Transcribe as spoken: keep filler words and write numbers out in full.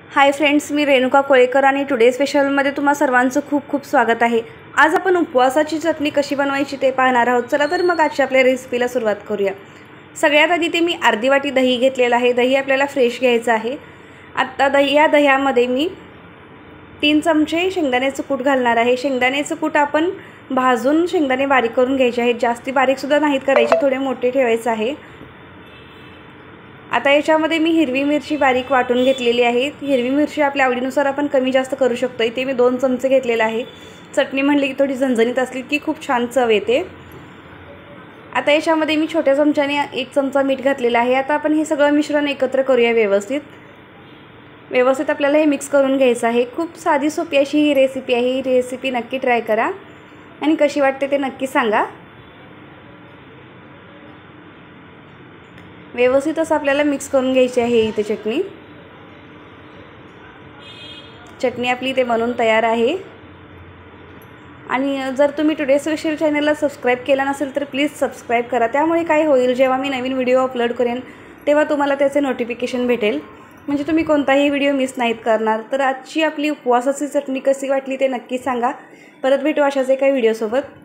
हाय friends, मी रेणुका कोळेकर आणि today स्पेशलमध्ये तुम्हा सर्वांचं खूप खूप स्वागत आहे। आज आपण उपवासाची चटणी कशी बनवायची ते पाहणार आहोत। चला तर मग आजच्या आपल्या रेसिपीला सुरुवात करूया। सगळ्यात आधी ते मी अर्धी वाटी दही घेतलेलं आहे। दही आपल्याला फ्रेश घ्यायचं आहे। आता दही या दह्यामध्ये मी तीन चमचे शेंगदाण्याचं कूट घालणार आहे। शेंगदाण्याचं कूट आपण भाजून शेंगदाणे बारीक करून घ्यायचे आहेत। जास्ती बारीक सुद्धा नाहीत करायचे, थोडे मोठे ठेवायचे आहे। आता याच्यामध्ये मी हिरवी मिरची बारीक वाटून घेतलेली आहे। हिरवी मिरची आपल्या आवडीनुसार आपण कमी जास्त करू शकतो। इथे मी दोन चमचे घेतलेले आहे। चटणी म्हणली की थोडी झणझणीत असली की खूप छान चव येते। आता याच्यामध्ये मी छोट्या चमच्याने एक चमचा मीठ घातलेला आहे। आता आपण हे सगळं मिश्रण एकत्र करूया व्यवस्थित। व्यवस्थित आपल्याला हे मिक्स करून घ्यायचं आहे। खूप साधी सोपी अशी ही रेसिपी आहे। ही रेसिपी नक्की ट्राय करा आणि कशी वाटते ते नक्की सांगा। व्यवस्थित असं आपल्याला मिक्स करून घ्यायची आहे। इथे चटणी चटणी आपली इथे बनवून तयार आहे। आणि जर तुम्ही टुडे स्पेशल चॅनलला सबस्क्राइब केला नसेल तर प्लीज सबस्क्राइब करा। त्यामुळे काय होईल, जेव्हा मी नवीन व्हिडिओ अपलोड करेन तेव्हा तुम्हाला त्याचे नोटिफिकेशन भेटेल, म्हणजे तुम्ही कोणताही व्हिडिओ मिस नाहीत करणार। तर आजची आपली उपवासाची चटणी कशी वाटली ते नक्की सांगा। परत भेटू अशाच एका व्हिडिओसोबत।